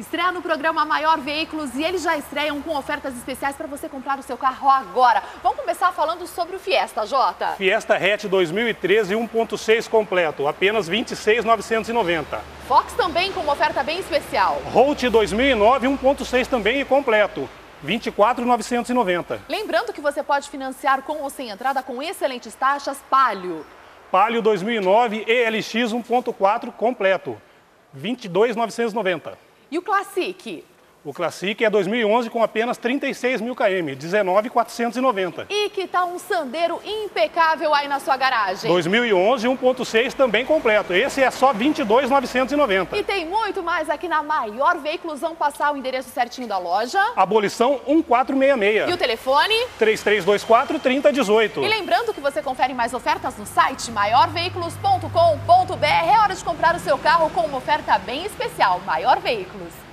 Estreia no programa Maior Veículos e eles já estreiam com ofertas especiais para você comprar o seu carro agora. Vamos começar falando sobre o Fiesta, Jota. Fiesta Hatch 2013 1.6 completo, apenas R$ 26.990. Fox também com uma oferta bem especial. Holt 2009 1.6 também completo, R$ 24.990. Lembrando que você pode financiar com ou sem entrada com excelentes taxas. Palio. Palio 2009 ELX 1.4 completo, R$ 22.990. E o Classic? O Classic é 2011 com apenas 36 mil km, R$ 19.490. E que tal um Sandero impecável aí na sua garagem? 2011 1.6 também completo, esse é só R$ 22.990. E tem muito mais aqui na Maior Veículos. Vamos passar o endereço certinho da loja. Abolição 1466. E o telefone? 3324-3018. E lembrando que você confere mais ofertas no site maiorveículos.com.br. É hora de comprar o seu carro com uma oferta bem especial. Maior Veículos.